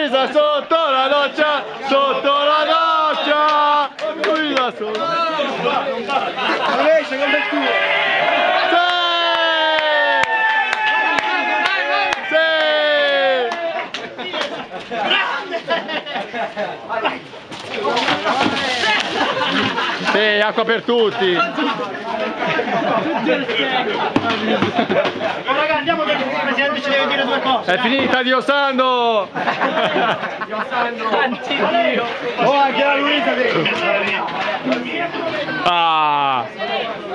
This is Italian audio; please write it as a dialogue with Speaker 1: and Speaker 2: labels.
Speaker 1: Luisa sotto la doccia, sotto la doccia. Luisa sotto la doccia. Non esce come il tuo. Sì, acqua per tutti.
Speaker 2: Raga, andiamo perché il presidente ci deve dire due cose.
Speaker 1: È finita, Dio Sando!
Speaker 2: Oh, anche la Luisa deve.
Speaker 1: Ah!